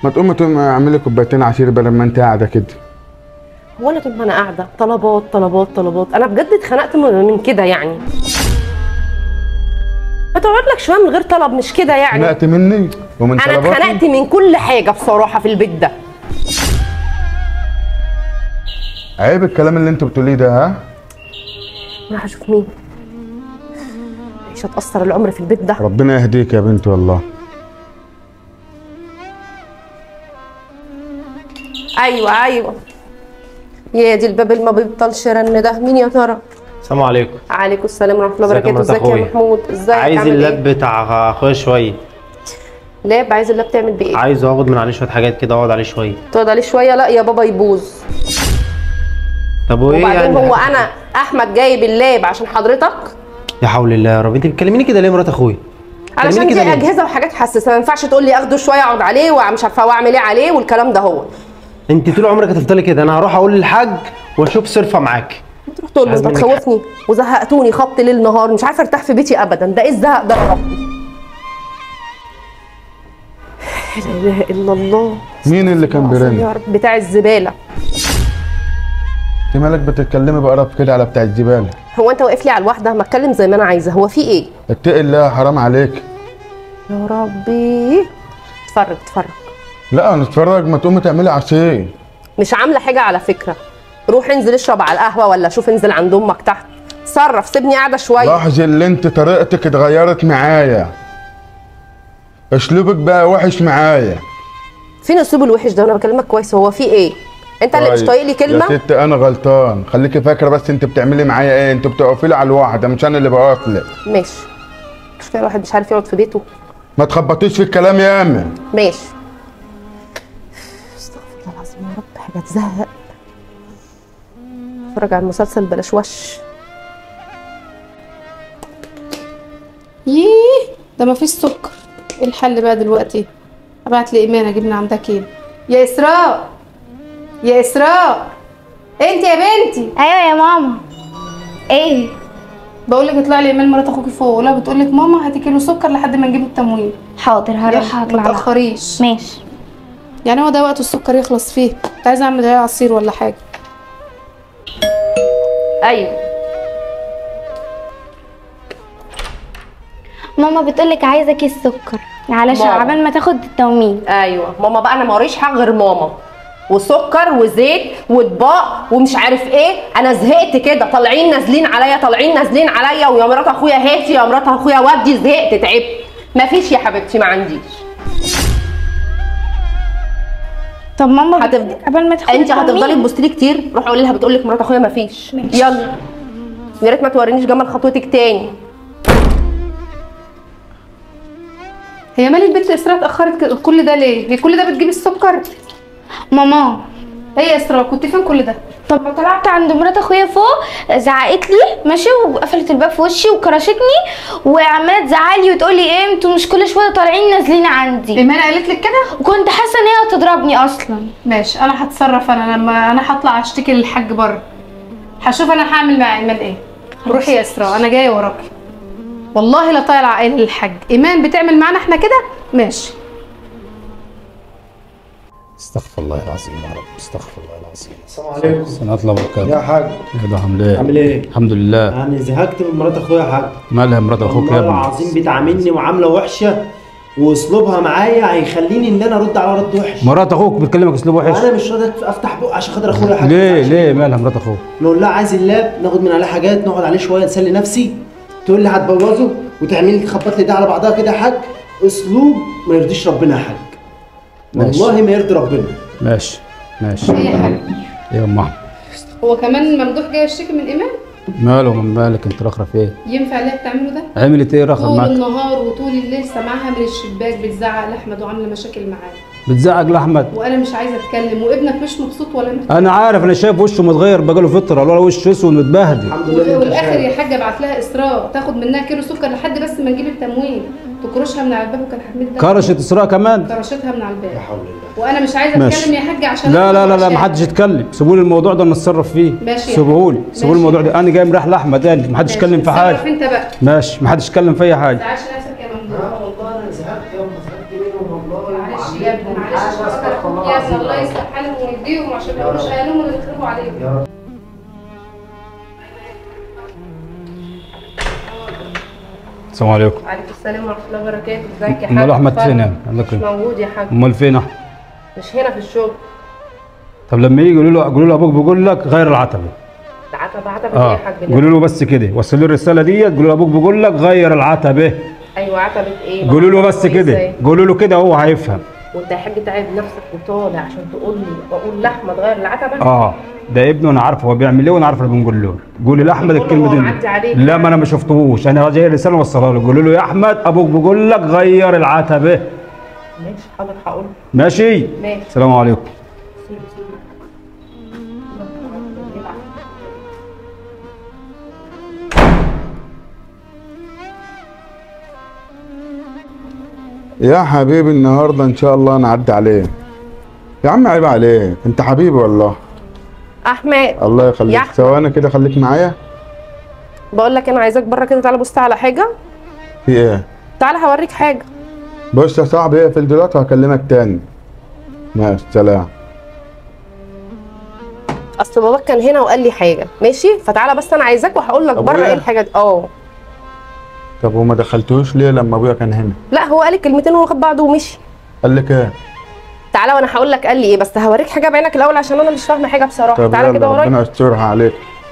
ما تقوم اعملي كوبايتين عصير بدل ما انت قاعده كده. هو انا طول ما انا قاعده طلبات طلبات طلبات؟ انا بجد اتخنقت من كده يعني. ما تقعد لك شويه من غير طلب، مش كده يعني. اتخنقت مني ومن انا طلباتي؟ اتخنقت من كل حاجه بصراحه في البيت ده. عيب الكلام اللي انت بتقوليه ده. ها راح اشوف مين؟ مش هتأثر العمر في البيت ده. ربنا يهديك يا بنتي والله. ايوه يا دي الباب اللي ما بيبطلش رن ده. مين يا ترى؟ السلام عليكم. عليكم السلام ورحمه الله وبركاته. ازيك يا محمود؟ ازيك؟ عايز اللاب بتاع اخويا شويه. لاب؟ عايز اللاب تعمل بيه ايه؟ عايز اخد من عليه شويه حاجات كده، اقعد عليه شويه. تقعد عليه شويه؟ لا يا بابا يبوظ. طب وايه وبعدين يعني؟ هو انا احمد جايب اللاب عشان حضرتك؟ يا حول الله يا رب، انت بتكلميني كده ليه مرات اخويا؟ علشان دي اجهزه وحاجات حساسه، ما ينفعش تقول لي اخده شويه اقعد عليه ومش عارفه واعمل ايه عليه والكلام ده. هو انت طول عمرك هتفضلي كده. انا هروح اقول للحاج واشوف صرفه معاك. تروح تقول له انت تخوفني وزهقتوني خبط ليل نهار، مش عارفه ارتاح في بيتي ابدا. ده ايه الزهق ده يا ربي؟ لا اله الا الله. مين اللي كان بيرن؟ يا رب بتاع الزباله. انت مالك بتتكلمي بقرف كده على بتاع الزباله؟ هو انت واقف لي على الواحده؟ ما اتكلم زي ما انا عايزه. هو في ايه؟ اتقي الله حرام عليك. يا ربي. اتفرج. لا نتفرج، ما تقومي تعملي عصير. مش عامله حاجه على فكره. روح انزل اشرب على القهوه ولا شوف انزل عند امك تحت. اتصرف، سيبني قاعده شويه. لاحظي اللي انت طريقتك اتغيرت معايا، اسلوبك بقى وحش معايا. فين الاسلوب الوحش ده؟ انا بكلمك كويس. هو في ايه؟ انت اللي مش طايق لي كلمه. يا ست انا غلطان، خليكي فاكره بس انت بتعملي معايا ايه. انت بتقفي لي على الواحده، مش انا اللي بقف لك. ماشي. مش كده الواحد مش عارف يقعد في بيته؟ ما تخبطيش في الكلام يا امي. ماشي. استغفر الله العظيم يا رب، حاجه تزهق. اتفرج على المسلسل بلاش وش. ييه ده مفيش سكر. ايه الحل بقى دلوقتي؟ ابعت لي ايمان اجيب من عندها كيلو. يا اسراء، يا اسراء، انت يا بنتي. ايوه يا ماما. ايه؟ بقول لك اطلعي لي ايمان مرات اخوكي فوق، ولا بتقول لك ماما هاتي كيلو سكر لحد ما نجيب التموين. حاضر هروح هطلع. ما تاخريش. ماشي. يعني هو ده وقت السكر يخلص فيه؟ كنت عايزه اعمل عليه عصير ولا حاجه. ايوه ماما بتقولك عايزه كيس سكر علشان عبال ما تاخد التومين. ايوه ماما بقى، انا ما وريش حاجه غير ماما وسكر وزيت واطباق ومش عارف ايه. انا زهقت كده، طالعين نازلين عليا طالعين نازلين عليا، ويا مرات اخويا هاتي يا مرات اخويا ودي. زهقت تعبت. مفيش يا حبيبتي، ما عنديش. طب ماما قبل ما تاخدي انت هتفضلي تبصي لي كتير. روح قولي لها بتقول لك مرات اخويا مفيش. يلا يا ريت ما تورينيش جمل خطوتك تاني. هي مال البنت اسراء اتاخرت كل ده ليه؟ هي كل ده بتجيب السكر؟ ماما هي يا اسراء كنت فين كل ده؟ طب طلعت عند مرات اخويا فوق، زعقت لي ماشي وقفلت الباب في وشي وكرشتني وعماله تزعلي وتقولي ايه انتوا مش كل شويه طالعين نازلين عندي. ايمان قالت لك كده؟ وكنت حاسه ان هي هتضربني اصلا. ماشي انا هتصرف. انا لما انا هطلع اشتكي للحاج بره، هشوف انا هعمل مع ايمان ايه. روحي يا اسراء انا جايه وراكي. والله لا طايله عقل للحاج. ايمان بتعمل معانا احنا كده؟ ماشي. استغفر الله العظيم يا رب، استغفر الله العظيم. السلام عليكم. السلام ورحمة الله وبركاته. يا حاج ايه ده؟ عامل ايه؟ عامل ايه؟ الحمد لله. يعني زهقت من مرات اخويا يا حاج. مالها مرات اخوك يا ابني؟ والله العظيم بتعاملني معامله وحشه، واسلوبها معايا هيخليني ان انا ارد على رد وحش. مرات اخوك بتكلمك اسلوب وحش؟ انا مش راضي افتح بق عشان خاطر اخويا يا حاج. ليه مالها مرات اخوك؟ نقول لها عايز اللاب ناخد من عليه حاجات نقعد عليه شويه نسلي نفسي، تقول لي هتبوظه وتعمل لي تخبط لي ده على بعضها كده يا حاج. اسلوب ما يرضيش ربنا يا حاج. والله ما يرضي ربنا. ماشي. ايه يا حاج؟ ايه يا ام احمد؟ هو كمان ممدوح جاي يشتكي من ايمان؟ ماله من مالك انت رخرة في ايه؟ ينفع اللي بتعمله ده؟ عملت ايه رخرة طول معاك؟ النهار وطول الليل سامعاها من الشباك بتزعق لاحمد وعامله مشاكل معاه. بتزعق لاحمد؟ وانا مش عايزه اتكلم، وابنك مش مبسوط ولا انت؟ انا عارف، انا شايف وشه متغير بقاله فتره، ولا وشه اسود متبهدل. الحمد لله. والاخر يا حاجه ابعت لها اسراء تاخد منها كيلو سكر لحد بس ما نجيب التموين، تكرشها من على الباب. وكان حميد ده كرشت اسراء كمان؟ كرشتها من على الباب. لا حول الله. وانا مش عايزه اتكلم يا حاج عشان لا ما حدش يتكلم. سيبوا لي الموضوع ده نتصرف فيه. ماشي. سيبوه لي الموضوع ده. انا جاي مريح لاحمد تاني، ما حدش يتكلم في حاجه. انت بقى ماشي، ما حدش يتكلم في اي حاجه. ما تزعلش نفسك يا ممدوح. والله انا زهقت يا معلش يا ابني معلش يا ابني الله يصلح حالهم ويهديهم عشان ما يقولوش اهاليهم اللي بيخربوا عليهم. السلام عليكم. وعليكم السلام ورحمه الله وبركاته. ازيك يا حاج؟ امال احمد فين يعني؟ مش موجود يا حاج. امال فين احمد؟ مش هنا في الشغل. طب لما يجي قولوا له ابوك بيقول لك غير العتبه. عتبه ايه يا حاج؟ قولوا له بس كده، وصلوا له الرساله ديت، قولوا له ابوك بيقول لك غير العتبه. ايوه عتبه ايه؟ قولوا له بس كده، قولوا له كده هو هيفهم. وانت يا حاج تعب نفسك وطالع عشان تقول لي واقول لاحمد غير العتبه؟ ده ابنه، انا عارف هو بيعمل ايه وانا عارف اللي بنقول له. قولي لاحمد الكلمتين. لا ما انا ما شفتهوش، انا جاي رساله اوصلها له. قولوا له يا احمد ابوك بيقول لك غير العتبه. ماشي حاضر هقول. ماشي؟ ماشي. السلام عليكم. يا حبيبي النهارده ان شاء الله نعدي عليك. يا عم عيب عليك، انت حبيبي والله. احمد الله يخليك. ثواني كده خليك معايا. بقول لك انا عايزاك بره كده، تعالى بص على حاجه. في ايه؟ تعالى هوريك حاجه. بص يا صاحبي اقفل دلوقتي وهكلمك تاني. ماشي سلام. اصل باباك كان هنا وقال لي حاجه، ماشي؟ فتعالى بس انا عايزاك وهقول لك بره ايه الحاجه دي. طب وما دخلتوش ليه لما ابويا كان هنا؟ لا هو قال لي كلمتين وخد بعضه ومشي. قال لك ايه؟ تعالى وانا هقول لك قال لي ايه، بس هوريك حاجه بعينك الاول عشان انا مش فاهمه حاجه بصراحه. تعالى كده ورايا. ربنا يسترها عليك.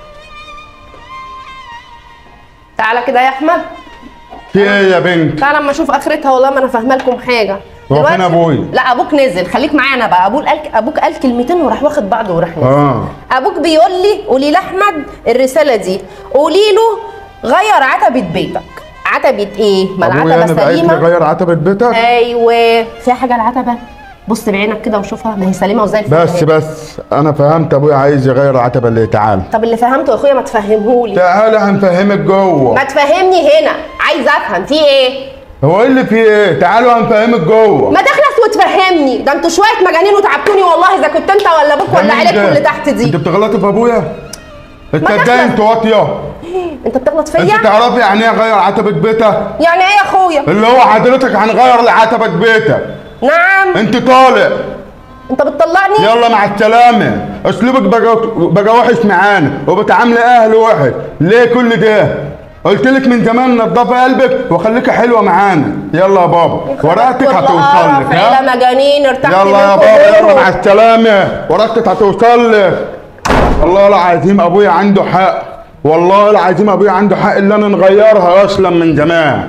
تعالى كده يا احمد. في ايه يا بنت؟ تعالى اما اشوف اخرتها، والله ما انا فاهمه لكم حاجه. هو فين ابويا؟ لا ابوك نزل، خليك معايا انا بقى. ابوك قال كلمتين وراح واخد بعضه وراح نزل. ابوك بيقول لي قولي لاحمد الرساله دي، قولي له غير عتبه بيتك. عتبه ايه؟ ما العتبه سليمه. غير عتبه بيتك؟ ايوه في حاجه العتبه. بص بعينك كده وشوفها، ما هي سليمه وزي الفل. بس انا فهمت ابويا عايز يغير العتبه اللي. تعال. طب اللي فهمته يا اخويا ما تفهمهولي. تعالى هنفهمك جوه. ما تفهمني هنا، عايز افهم في ايه. هو ايه اللي فيه ايه؟ تعالوا هنفهمك جوه. ما تخلص وتفهمني، ده انتوا شويه مجانين وتعبتوني والله، اذا كنت انت ولا ابوك ولا عيلتكم اللي تحت دي. انت بتغلطي في ابويا؟ انت ازاي انت واطيه؟ انت بتغلط فيا؟ انت تعرفي يعني ايه غير عتبه بيتك؟ يعني ايه يا اخويا؟ اللي هو حضرتك هنغير عتبه بيتك. نعم. انت طالع. انت بتطلعني؟ يلا مع السلامه. اسلوبك بقى وحش معانا وبتعاملي اهل وحش. ليه كل ده؟ قلت لك من زمان نضفي قلبك وخليكي حلوه معانا. يلا يا بابا ورقتك هتوصل لك. يا مجانين ارتحت. يلا يا بابا يلا مع السلامه، ورقتك هتوصل لك. والله العظيم ابويا عنده حق، والله العظيم ابويا عنده حق اللي انا نغيرها اصلا من زمان.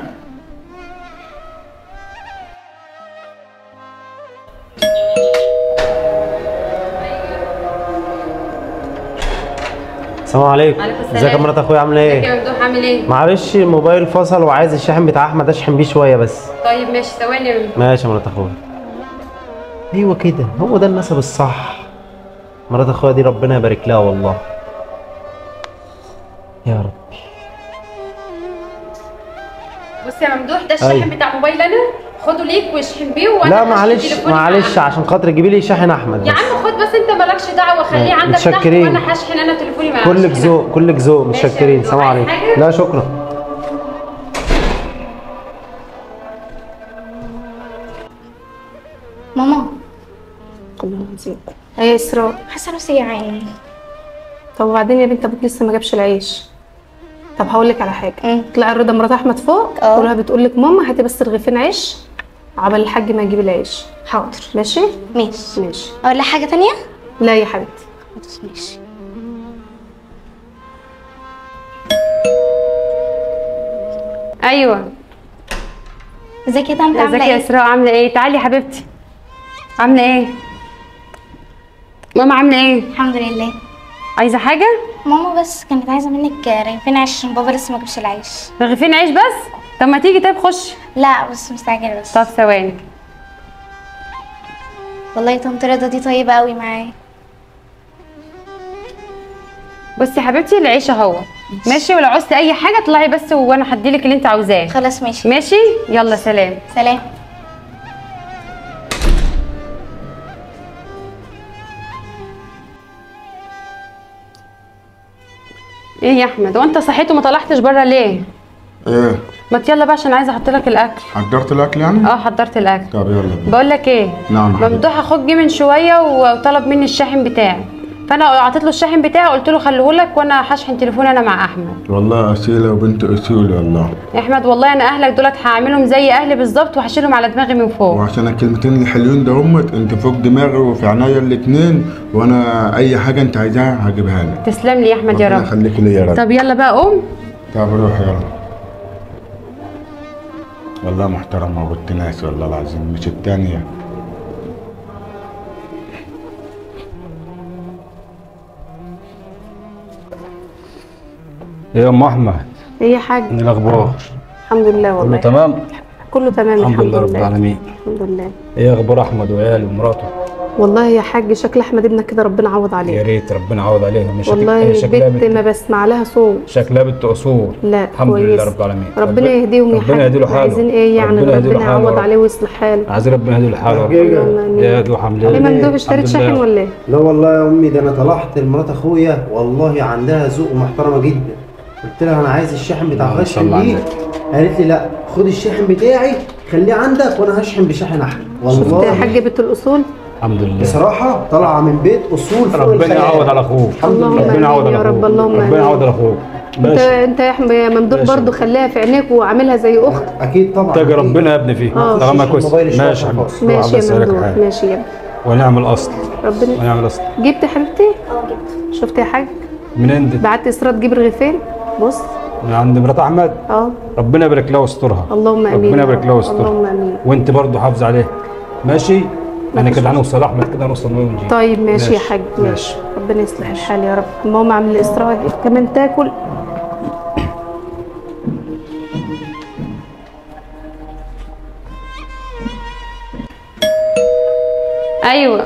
السلام عليكم. ازيك يا مرات اخويا عامله ايه؟ ازيك يا ممدوح عامل ايه؟ معلش الموبايل فصل وعايز الشاحن بتاع احمد اشحن بيه شويه بس. طيب ماشي ثواني يا ممدوح. ماشي يا مرات اخويا. ايوه كده هو ده النسب الصح. مرات اخويا دي ربنا يبارك لها والله. يا رب. بص يا ممدوح ده الشاحن بتاع موبايل انا، خده ليك واشحن بيه وانا لا معلش عشان خاطر جيبي لي شاحن احمد بس. يا عم خد بس انت مالكش دعوه، خليه عندك تحت وانا هشحن انا تليفوني معاك. كلك ذوق متشكرين. سلام عليكم. لا شكرا. ماما ايه يا اسراء؟ حاسه نفسي جعانه. طب وبعدين يا بنت ابوك لسه ما جابش العيش. طب هقول لك على حاجه، اطلعي رضا مرات احمد فوق قولها بتقول لك ماما هاتي بس رغيفين عيش عبال الحاج ما يجيب العيش. حاضر ماشي؟ ماشي. اقول لها حاجه تانية؟ لا يا حبيبتي. ماشي. ايوه ازيك يا طنط عامله ايه؟ ازيك يا اسراء عامله ايه؟ تعالي يا حبيبتي. عامله ايه؟ ماما عامله ايه؟ الحمد لله. عايزه حاجه؟ ماما بس كانت عايزه منك رغيفين عيش عشان بابا لسه ما جابش العيش. رغيفين عيش بس؟ طب ما تيجي طيب خش. لا بس مستعجله بس. طب ثواني. والله يا طنط رضا دي طيبه قوي معايا. بصي يا حبيبتي العيش اهو. ماشي، ولو عوزتي اي حاجه اطلعي بس وانا هديلك اللي انت عاوزاه. خلاص ماشي. ماشي يلا سلام. سلام. ايه يا احمد وانت صحيت وما طلعتش بره ليه؟ ايه؟ ما يلا بقى عشان عايزه احط لك الاكل. حضرت الاكل يعني؟ حضرت الاكل. طب يلا بينا. بقول لك ايه؟ نعم حبيبي. ممدوح اخوك جه من شويه وطلب مني الشاحن بتاعي، فانا اعطيت له الشاحن بتاعي قلت له خليهولك وانا هشحن تليفوني انا مع احمد. والله اصيله وبنت اصول والله يا احمد والله انا اهلك دولت هعملهم زي اهلي بالظبط وهشيلهم على دماغي من فوق. وعشان الكلمتين الحلوين ده انت فوق دماغي وفي عينيا الاتنين، وانا اي حاجه انت عايزاها هجيبها لك. تسلم لي يا احمد يا ربنا رب. يخليك لي يا رب. طب يلا بقى قوم. طب روح يلا. والله محترمه وبنت ناس والله العظيم، مش التانيه. ايه يا ام احمد؟ ايه يا حاج؟ ايه الاخبار؟ الحمد لله والله. كله تمام؟ كله تمام الحمد لله رب العالمين. الحمد لله. ايه اخبار احمد وعياله ومراته؟ والله يا حاج شكل احمد ابنك كده ربنا عوض عليه. يا ريت ربنا يعوض عليها. مش والله البت ما بسمع لها صوت. شكلها بنت اصول. لا الحمد كويس. لله رب العالمين. ربنا يهديهم يا حاج. ربنا يهدي له حاله. عايزين ايه يعني؟ ربنا يعوض عليه ويصلح حاله. عايزين ربنا يهدي له حاله. يا دوح الحمد لله. ايه ممدوح اشتريت شاحن ولا ايه؟ لا والله يا امي، ده انا طلعت لمرات اخويا والله عندها ذوق ومحترمه جدا. قلت لها انا عايز الشاحن بتاع خشن دي، قالت لي لا خد الشاحن بتاعي خليه عندك وانا هشحن بشاحن احمد. والله يا حاج بنت الاصول الحمد لله بصراحه طالعه من بيت اصول فوق ربنا يعوض على اخوك. اللهم ربنا يعوض على يا رب. اخوك. اللهم ربنا يعوض على اخوك. انت يا احمد يا ممدوح برضه خليها في عينيك وعاملها زي اخت. اكيد طبعا. تاج ربنا يا ابني فيه. طالما كويس. ماشي يا ماشي يا ممدوح ماشي يا ابني. ونعمل اصل. ربنا ونعمل اصل. جبت حبيبتي؟ جبت. شفت يا حاج؟ منين دي؟ بعت اسراء تجيب رغيفين. بص من عند مرات احمد. ربنا يبارك لها ويسترها. اللهم امين. ربنا يبارك لها ويسترها. اللهم امين. وانت برضه حافظ عليها. ماشي؟ انا كده هنوصل احمد كده هنوصل ونجي. طيب ماشي يا حاج. ماشي. ربنا يصلح الحال يا رب. ماما عامله اسراء كمان تاكل. ايوه.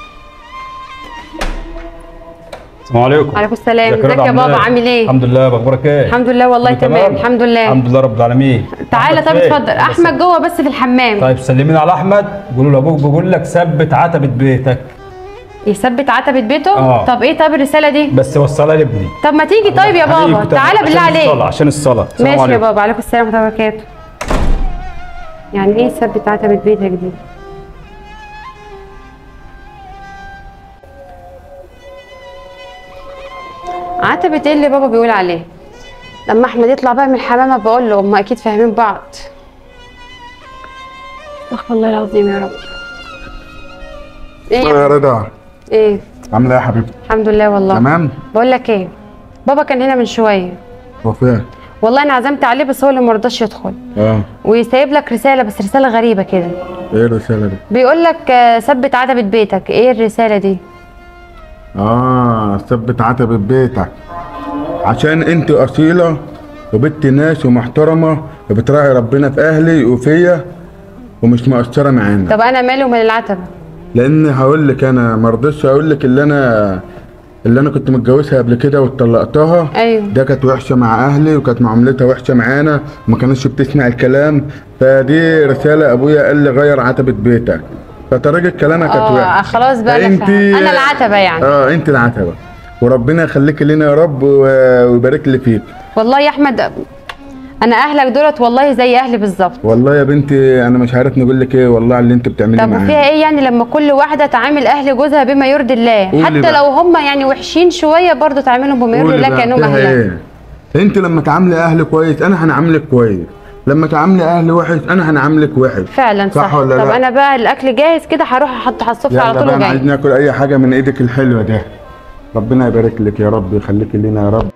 السلام عليكم. وعليكم السلام. ازيك يا بابا عامل ايه؟ الحمد لله. اخبارك ايه؟ الحمد لله والله تمام. الحمد لله. الحمد لله رب العالمين. تعالى طب اتفضل. احمد جوه بس في الحمام. طيب سلمين على احمد قولوا له ابوك بيقول لك ثبت عتبه بيتك. يثبت عتبه بيته؟ طب ايه طب الرساله دي؟ بس وصلها لابني. طب ما تيجي طيب يا بابا تعالى بالله عليك. عشان الصلاه. ماشي يا بابا. عليكم السلام ورحمه الله وبركاته. يعني ايه ثبت عتبه بيتك دي؟ عتبة ايه اللي بابا بيقول عليه؟ لما احمد يطلع بقى من الحمامة بقول له هم اكيد فاهمين بعض. استغفر الله العظيم يا رب. ايه يا رضا؟ ايه؟ عامله ايه يا حبيبتي؟ الحمد لله والله تمام. بقول لك ايه؟ بابا كان هنا من شوية. هو فين؟ والله انا عزمت عليه بس هو اللي مرضاش يدخل. وسايب لك رسالة بس رسالة غريبة كده. ايه الرسالة دي؟ بيقول لك ثبت عتبة بيتك. ايه الرسالة دي؟ ثبت عتبة بيتك عشان انت اصيلة وبنت ناس ومحترمة وبتراعي ربنا في اهلي وفيا ومش مقصرة معانا. طب انا مالي ومال العتبة؟ لان هقول لك انا ما رضيتش اقول لك اللي انا كنت متجوزها قبل كده واتطلقتها. ايوه. ده كانت وحشه مع اهلي وكانت معاملتها وحشه معانا وما كانتش بتسمع الكلام، فدي رساله ابويا قال لي غير عتبه بيتك، فطريقه كلامها كانت وحشه. خلاص بقى انت انا العتبه يعني. انت العتبه وربنا يخليك لنا يا رب ويبارك لي فيك. والله يا احمد انا اهلك دولت والله زي اهلي بالظبط. والله يا بنتي انا مش عارف نقول لك ايه والله على اللي انت بتعمليه معايا. طب وفيها ايه يعني لما كل واحده تعامل اهل جوزها بما يرضي الله، حتى لو هم يعني وحشين شويه برضه تعاملهم بما يرضي الله كانهم اهلها. ايه؟ انت لما تعاملي اهل كويس انا هنعاملك كويس، لما تعاملي اهل وحش انا هنعاملك وحش. فعلا صح ولا طب لا؟ انا بقى الاكل جاهز كده هروح احطه على السفره على طول وجاي. انا عايز ناكل اي حاجه من ايدك الحلوه ده. ربنا يبارك لك يا رب يخليك لنا يا رب.